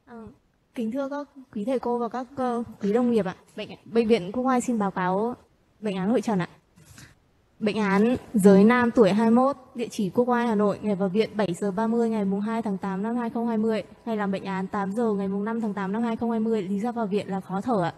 Ờ, Kính thưa các quý thầy cô và các quý đồng nghiệp ạ. Bệnh viện Quốc Oai xin báo cáo bệnh án hội trần ạ. Bệnh án giới nam tuổi 21, địa chỉ Quốc Oai, Hà Nội, ngày vào viện 7 giờ 30 ngày mùng 2 tháng 8 năm 2020, ngày làm bệnh án 8 giờ ngày mùng 5 tháng 8 năm 2020, lý do vào viện là khó thở ạ.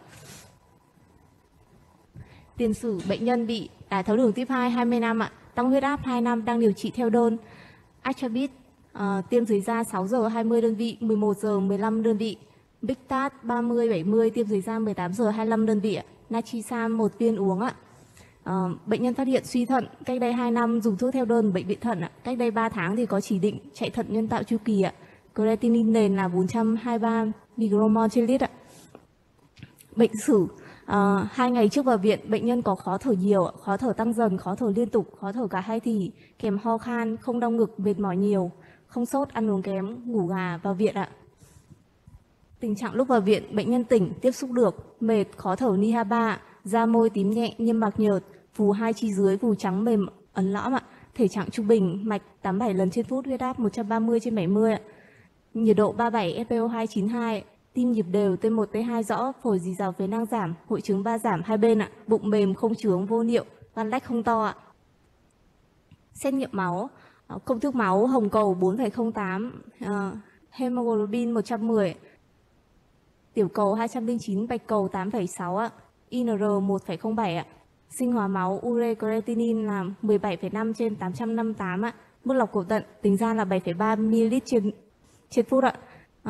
Tiền sử bệnh nhân bị đái tháo đường type 2 20 năm ạ, tăng huyết áp 2 năm, đang điều trị theo đơn. Actrabit tiêm dưới da 6 giờ 20 đơn vị, 11 giờ 15 đơn vị. Bictat 30-70 tiêm dưới da 18 giờ 25 đơn vị ạ. Natrisam 1 viên uống ạ. Bệnh nhân phát hiện suy thận cách đây 2 năm, dùng thuốc theo đơn bệnh viện thận ạ. Cách đây 3 tháng thì có chỉ định chạy thận nhân tạo chu kỳ ạ. Creatinine nền là 423 micromol trên lít ạ. Bệnh sử 2 ngày trước vào viện, bệnh nhân có khó thở nhiều, khó thở tăng dần, khó thở liên tục, khó thở cả hai thì, kèm ho khan, không đau ngực, mệt mỏi nhiều, không sốt, ăn uống kém, ngủ gà, vào viện ạ. Tình trạng lúc vào viện, bệnh nhân tỉnh, tiếp xúc được, mệt, khó thở NIH3, da môi tím nhẹ, niêm mạc nhợt, phù hai chi dưới, phù trắng mềm, ấn lõm ạ. Thể trạng trung bình, mạch 87 lần trên phút, huyết áp 130/70 ạ. Nhiệt độ 37, SpO2 92, tim nhịp đều, T1, T2 rõ, phổi dì dào phế nang giảm, hội chứng 3 giảm hai bên ạ, bụng mềm không chướng, vô niệu, gan lách không to ạ. Xét nghiệm máu, công thức máu hồng cầu 4,08, hemoglobin 110, tiểu cầu 209, bạch cầu 8,6 ạ, INR 1,07 ạ. Sinh hóa máu ure creatinine là 17,5/858 ạ. Mức lọc cầu tận tính ra là 7,3 ml trên phút ạ.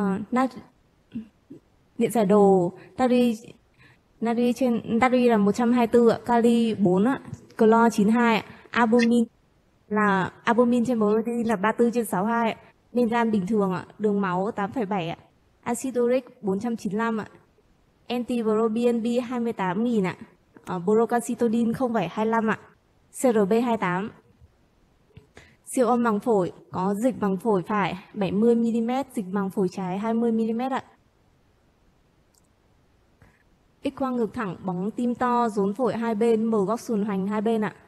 Điện giải đồ natri là 124 ạ, kali 4 ạ, clo 92 ạ, albumin trên protein là 34/62 ạ, men gan bình thường ạ, đường máu 8,7 ạ, acid uric 495 ạ, anti-proBNP 28.000 ạ, procalcitonin 0,25 ạ, CRP 28. Siêu âm màng phổi có dịch màng phổi phải 70 mm, dịch màng phổi trái 20 mm ạ. X quang ngực thẳng, bóng tim to, rốn phổi hai bên, mở góc sườn hoành hai bên ạ.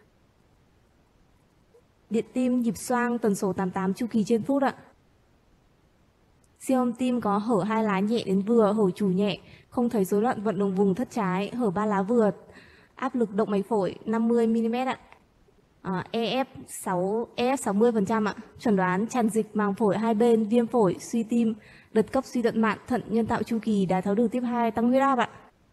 Điện tim, nhịp xoang, tần số 88 chu kỳ trên phút ạ. Siêu âm tim có hở hai lá nhẹ đến vừa, hở chủ nhẹ, không thấy rối loạn vận động vùng thất trái, hở ba lá vừa, áp lực động mạch phổi 50 mm ạ. EF 60% ạ. Chẩn đoán tràn dịch màng phổi hai bên, viêm phổi, suy tim, đợt cấp suy thận mạn, thận nhân tạo chu kỳ, đái tháo đường type 2, tăng huyết áp ạ.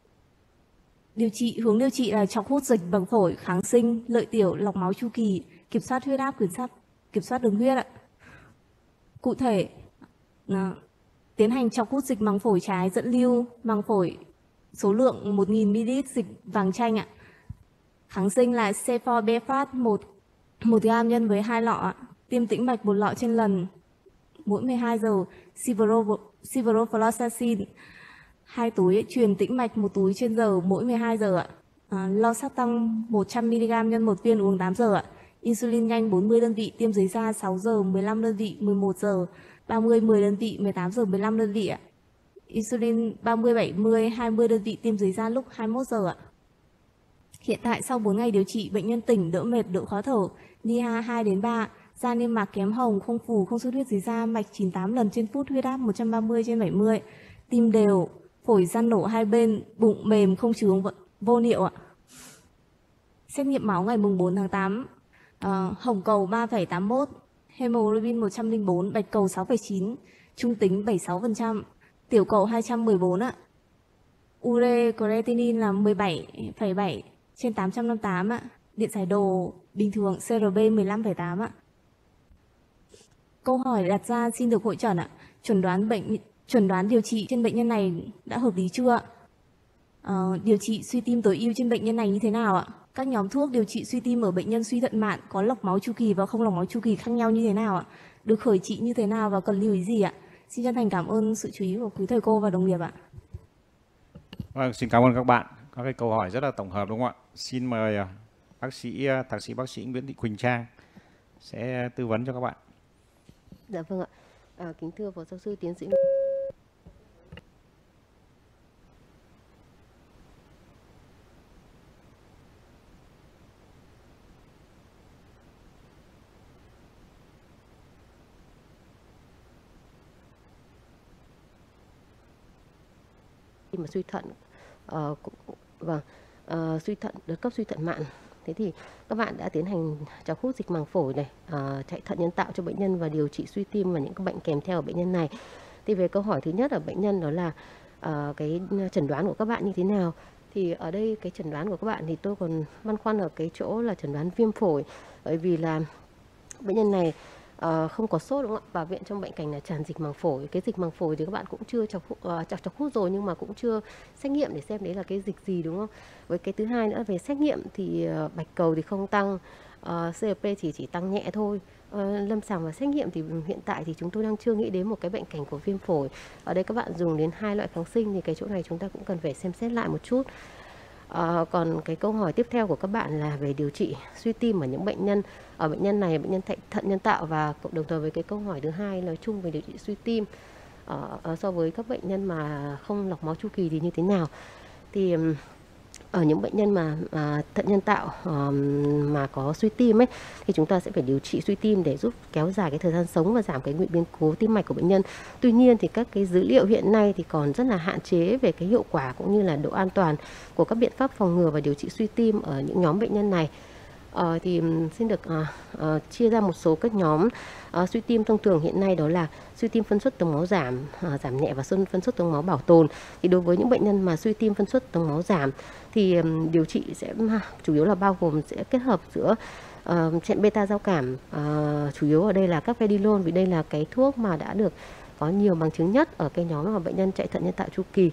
Hướng điều trị là chọc hút dịch màng phổi, kháng sinh, lợi tiểu, lọc máu chu kỳ, kiểm soát huyết áp, kiểm soát đường huyết ạ. Cụ thể, tiến hành chọc hút dịch màng phổi trái dẫn lưu màng phổi số lượng 1.000 ml dịch vàng chanh ạ. Kháng sinh là C4 Befat 1 gam nhân với 2 lọ ạ. Tiêm tĩnh mạch 1 lọ trên lần mỗi 12 giờ. Ciprofloxacin 2 túi, truyền tĩnh mạch 1 túi trên giờ mỗi 12 giờ ạ. Losartan 100 mg nhân 1 viên uống 8 giờ ạ. Insulin nhanh 40 đơn vị, tiêm dưới da 6 giờ 15 đơn vị, 11 giờ 30 10 đơn vị, 18 giờ 15 đơn vị ạ. Insulin 30 70 20 đơn vị, tiêm dưới da lúc 21 giờ ạ. Hiện tại sau 4 ngày điều trị, bệnh nhân tỉnh, đỡ mệt, đỡ khó thở, NIH 2 đến 3, da niêm mạc kém hồng, không phù, không xuất huyết dưới da, mạch 98 lần trên phút, huyết áp 130/70, tim đều, phổi giãn nổ hai bên, bụng mềm, không chướng, vô niệu ạ. Xét nghiệm máu ngày mùng 4 tháng 8, hồng cầu 3,81, hemoglobin 104, bạch cầu 6,9, trung tính 76%, tiểu cầu 214 ạ. Ure creatinine là 17,7/858 ạ. Điện giải đồ bình thường, CRP 15,8 ạ. Câu hỏi đặt ra xin được hội chẩn ạ. Chuẩn đoán điều trị trên bệnh nhân này đã hợp lý chưa ạ? Điều trị suy tim tối ưu trên bệnh nhân này như thế nào ạ? Các nhóm thuốc điều trị suy tim ở bệnh nhân suy thận mạn có lọc máu chu kỳ và không lọc máu chu kỳ khác nhau như thế nào ạ? Được khởi trị như thế nào và cần lưu ý gì ạ? Xin chân thành cảm ơn sự chú ý của quý thầy cô và đồng nghiệp ạ. Vâng, xin cảm ơn các bạn. Các cái câu hỏi rất là tổng hợp đúng không ạ? Xin mời thạc sĩ bác sĩ Nguyễn Thị Quỳnh Trang sẽ tư vấn cho các bạn. Dạ vâng ạ. Kính thưa phó giáo sư tiến sĩ mà suy thận, suy thận đợt cấp suy thận mạn. Thế thì các bạn đã tiến hành trào hút dịch màng phổi này, chạy thận nhân tạo cho bệnh nhân và điều trị suy tim và những cái bệnh kèm theo ở bệnh nhân này. Thì về câu hỏi thứ nhất ở bệnh nhân đó là cái chẩn đoán của các bạn như thế nào. Thì ở đây cái chẩn đoán của các bạn thì tôi còn băn khoăn ở cái chỗ là chẩn đoán viêm phổi, bởi vì là bệnh nhân này không có sốt, đúng không ạ? Vào viện trong bệnh cảnh là tràn dịch màng phổi. Cái dịch màng phổi thì các bạn cũng chưa chọc hút rồi, nhưng mà cũng chưa xét nghiệm để xem đấy là cái dịch gì, đúng không? Với cái thứ hai nữa về xét nghiệm thì bạch cầu thì không tăng, CRP thì chỉ tăng nhẹ thôi. Lâm sàng và xét nghiệm thì hiện tại thì chúng tôi đang chưa nghĩ đến một cái bệnh cảnh của viêm phổi. Ở đây các bạn dùng đến 2 loại kháng sinh thì cái chỗ này chúng ta cũng cần phải xem xét lại một chút. Còn cái câu hỏi tiếp theo của các bạn là về điều trị suy tim ở những bệnh nhân, ở bệnh nhân này bệnh nhân thận nhân tạo, và đồng thời với cái câu hỏi thứ hai là chung về điều trị suy tim so với các bệnh nhân mà không lọc máu chu kỳ thì như thế nào. Thì ở những bệnh nhân mà thận nhân tạo mà có suy tim ấy, thì chúng ta sẽ phải điều trị suy tim để giúp kéo dài cái thời gian sống và giảm cái nguy biến cố tim mạch của bệnh nhân. Tuy nhiên thì các cái dữ liệu hiện nay thì còn rất là hạn chế về cái hiệu quả cũng như là độ an toàn của các biện pháp phòng ngừa và điều trị suy tim ở những nhóm bệnh nhân này. Thì xin được chia ra một số các nhóm suy tim thông thường hiện nay, đó là suy tim phân suất tống máu giảm nhẹ và phân suất tống máu bảo tồn. Thì đối với những bệnh nhân mà suy tim phân suất tống máu giảm thì điều trị sẽ chủ yếu là bao gồm sẽ kết hợp giữa chẹn beta giao cảm, chủ yếu ở đây là carvedilol, vì đây là cái thuốc mà đã được có nhiều bằng chứng nhất ở cái nhóm mà bệnh nhân chạy thận nhân tạo chu kỳ,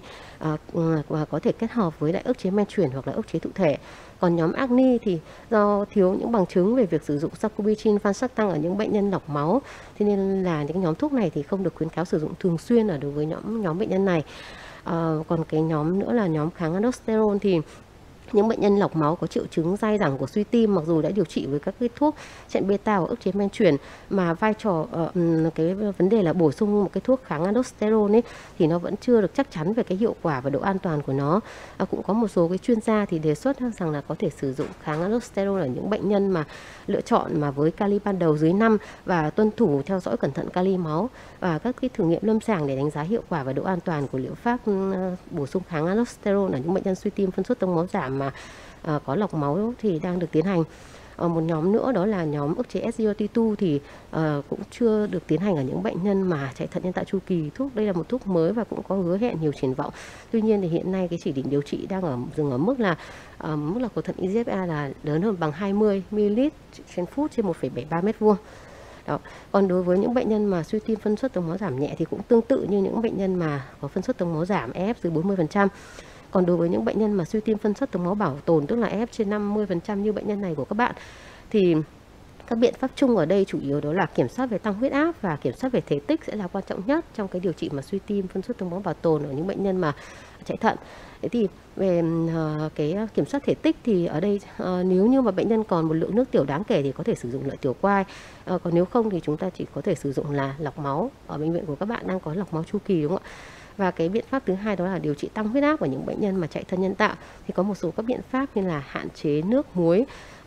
và có thể kết hợp với lại ức chế men chuyển hoặc là ức chế thụ thể. Còn nhóm acne thì do thiếu những bằng chứng về việc sử dụng sacubitril valsartan ở những bệnh nhân lọc máu, thế nên là những nhóm thuốc này thì không được khuyến cáo sử dụng thường xuyên ở đối với nhóm bệnh nhân này. Còn cái nhóm nữa là nhóm kháng aldosterone, thì những bệnh nhân lọc máu có triệu chứng dai dẳng của suy tim, mặc dù đã điều trị với các cái thuốc chẹn beta và ức chế men chuyển, mà vai trò cái vấn đề là bổ sung một cái thuốc kháng aldosterone ấy, thì nó vẫn chưa được chắc chắn về cái hiệu quả và độ an toàn của nó. Cũng có một số cái chuyên gia thì đề xuất rằng là có thể sử dụng kháng aldosterone ở những bệnh nhân mà lựa chọn mà với kali ban đầu dưới 5 và tuân thủ theo dõi cẩn thận kali máu và các cái thử nghiệm lâm sàng để đánh giá hiệu quả và độ an toàn của liệu pháp bổ sung kháng aldosterone ở những bệnh nhân suy tim phân suất tống máu giảm mà có lọc máu thì đang được tiến hành. Một nhóm nữa đó là nhóm ức chế SGLT2 thì cũng chưa được tiến hành ở những bệnh nhân mà chạy thận nhân tạo chu kỳ. Đây là một thuốc mới và cũng có hứa hẹn nhiều triển vọng. Tuy nhiên thì hiện nay cái chỉ định điều trị đang dừng ở mức là của thận eGFR là lớn hơn bằng 20 ml trên phút trên 1,73 m². Đó. Còn đối với những bệnh nhân mà suy tim phân suất tống máu giảm nhẹ thì cũng tương tự như những bệnh nhân mà có phân suất tống máu giảm EF dưới 40%. Còn đối với những bệnh nhân mà suy tim phân suất tống máu bảo tồn, tức là EF trên 50% như bệnh nhân này của các bạn, thì các biện pháp chung ở đây chủ yếu đó là kiểm soát về tăng huyết áp và kiểm soát về thể tích sẽ là quan trọng nhất trong cái điều trị mà suy tim phân suất tống máu bảo tồn ở những bệnh nhân mà chạy thận. Thế thì về cái kiểm soát thể tích thì ở đây nếu như mà bệnh nhân còn một lượng nước tiểu đáng kể thì có thể sử dụng lợi tiểu quai. Còn nếu không thì chúng ta chỉ có thể sử dụng là lọc máu. Ở bệnh viện của các bạn đang có lọc máu chu kỳ, đúng không ạ? Và cái biện pháp thứ hai đó là điều trị tăng huyết áp ở những bệnh nhân mà chạy thận nhân tạo, thì có một số các biện pháp như là hạn chế nước muối,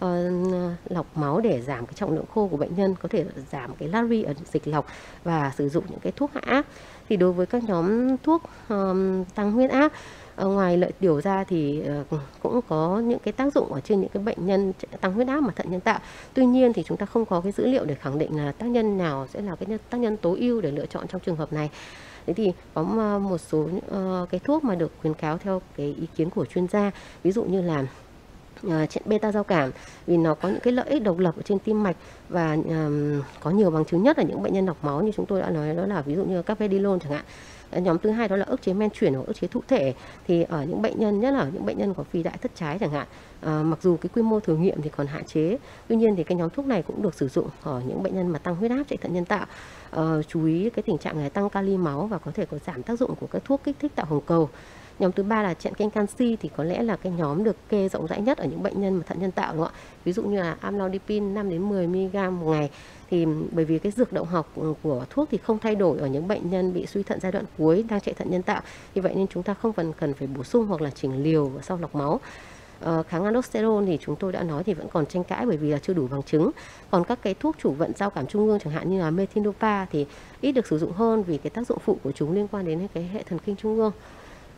lọc máu để giảm cái trọng lượng khô của bệnh nhân, có thể giảm cái lari ở dịch lọc và sử dụng những cái thuốc hạ áp. Thì đối với các nhóm thuốc tăng huyết áp, ngoài lợi tiểu ra thì cũng có những cái tác dụng ở trên những cái bệnh nhân tăng huyết áp mà thận nhân tạo. Tuy nhiên thì chúng ta không có cái dữ liệu để khẳng định là tác nhân nào sẽ là cái tác nhân tối ưu để lựa chọn trong trường hợp này. Thế thì có một số cái thuốc mà được khuyến cáo theo cái ý kiến của chuyên gia, ví dụ như là chẹn beta giao cảm, vì nó có những cái lợi ích độc lập ở trên tim mạch và có nhiều bằng chứng nhất ở những bệnh nhân lọc máu như chúng tôi đã nói, đó là ví dụ như carvedilol chẳng hạn. Nhóm thứ hai đó là ức chế men chuyển hoặc ức chế thụ thể, thì ở những bệnh nhân, nhất là ở những bệnh nhân có phi đại thất trái chẳng hạn, mặc dù cái quy mô thử nghiệm thì còn hạn chế, tuy nhiên thì cái nhóm thuốc này cũng được sử dụng ở những bệnh nhân mà tăng huyết áp chạy thận nhân tạo. Chú ý cái tình trạng này tăng kali máu và có thể có giảm tác dụng của các thuốc kích thích tạo hồng cầu. Nhóm thứ ba là chẹn kênh canxi, thì có lẽ là cái nhóm được kê rộng rãi nhất ở những bệnh nhân mà thận nhân tạo, đúng không ạ? Ví dụ như là amlodipine 5 đến 10 mg một ngày. Thì bởi vì cái dược động học của thuốc thì không thay đổi ở những bệnh nhân bị suy thận giai đoạn cuối đang chạy thận nhân tạo, vì vậy nên chúng ta không cần phải bổ sung hoặc là chỉnh liều sau lọc máu. Kháng aldosterone thì chúng tôi đã nói thì vẫn còn tranh cãi bởi vì là chưa đủ bằng chứng. Còn các cái thuốc chủ vận giao cảm trung ương chẳng hạn như là methindopa thì ít được sử dụng hơn vì cái tác dụng phụ của chúng liên quan đến cái hệ thần kinh trung ương.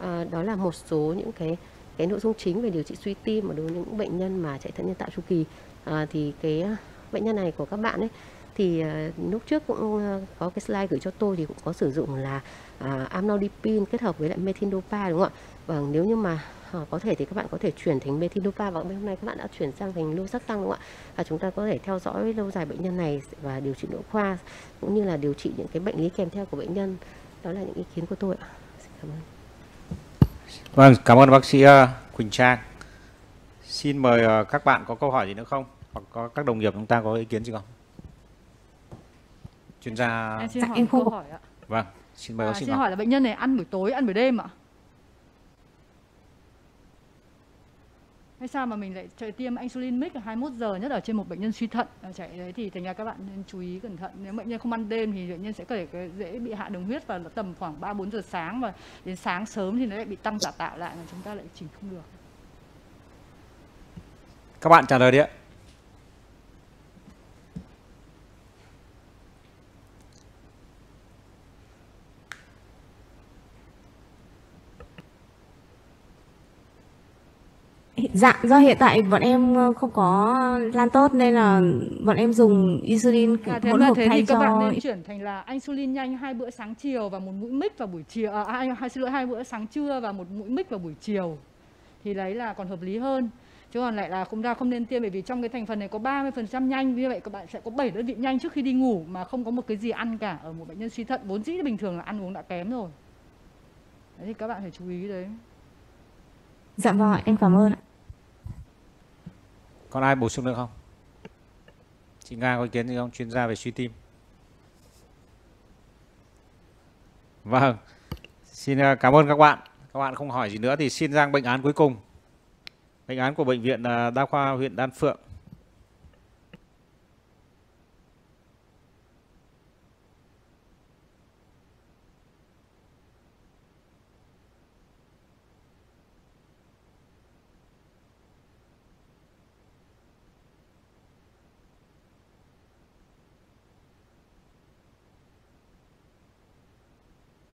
Đó là một số những cái nội dung chính về điều trị suy tim đối với những bệnh nhân mà chạy thận nhân tạo chu kỳ. Thì cái bệnh nhân này của các bạn ấy thì lúc trước cũng có cái slide gửi cho tôi thì cũng có sử dụng là amlodipine kết hợp với lại methindopa, đúng không ạ? Và nếu như mà có thể thì các bạn có thể chuyển thành methindopa, và hôm nay các bạn đã chuyển sang thành losartan, đúng không ạ? Và chúng ta có thể theo dõi lâu dài bệnh nhân này và điều trị nội khoa cũng như là điều trị những cái bệnh lý kèm theo của bệnh nhân. Đó là những ý kiến của tôi ạ. Xin cảm ơn. Vâng, cảm ơn bác sĩ Quỳnh Trang. Xin mời các bạn có câu hỏi gì nữa không? Hoặc có các đồng nghiệp chúng ta có ý kiến gì không? Chuyên gia. Em xin hỏi em một không câu có- hỏi ạ. Vâng, xin mời bác sĩ Xin Ngọc. hỏi là bệnh nhân này ăn buổi tối, ăn buổi đêm ạ? Hay sao mà mình lại chạy tiêm insulin mic 21 giờ, nhất là trên một bệnh nhân suy thận chạy đấy, thì thành ra các bạn nên chú ý cẩn thận. Nếu bệnh nhân không ăn đêm thì bệnh nhân sẽ có thể dễ bị hạ đường huyết vào tầm khoảng 3-4 giờ sáng, và đến sáng sớm thì nó lại bị tăng giả tạo lại mà chúng ta lại chỉnh không được. Các bạn trả lời đi ạ. Dạ, do hiện tại bọn em không có lan tốt nên là bọn em dùng insulin Thế hỗn mà hợp thế thay thì các cho. bạn nên chuyển thành là insulin nhanh 2 bữa sáng chiều và 1 mũi mic vào buổi chiều, xin lỗi, 2 bữa sáng trưa và 1 mũi mic vào buổi chiều. Thì đấy là còn hợp lý hơn. Chứ còn lại là chúng ta không nên tiêm, bởi vì trong cái thành phần này có 30% nhanh, như vậy các bạn sẽ có 7 đơn vị nhanh trước khi đi ngủ mà không có một cái gì ăn cả ở một bệnh nhân suy thận vốn dĩ bình thường là ăn uống đã kém rồi. Đấy thì các bạn phải chú ý đấy. Dạ vâng ạ, em cảm ơn ạ. Còn ai bổ sung được không? Chị Nga có ý kiến gì không? Chuyên gia về suy tim. Vâng, xin cảm ơn các bạn. Các bạn không hỏi gì nữa thì xin sang bệnh án cuối cùng. Bệnh án của Bệnh viện Đa khoa huyện Đan Phượng.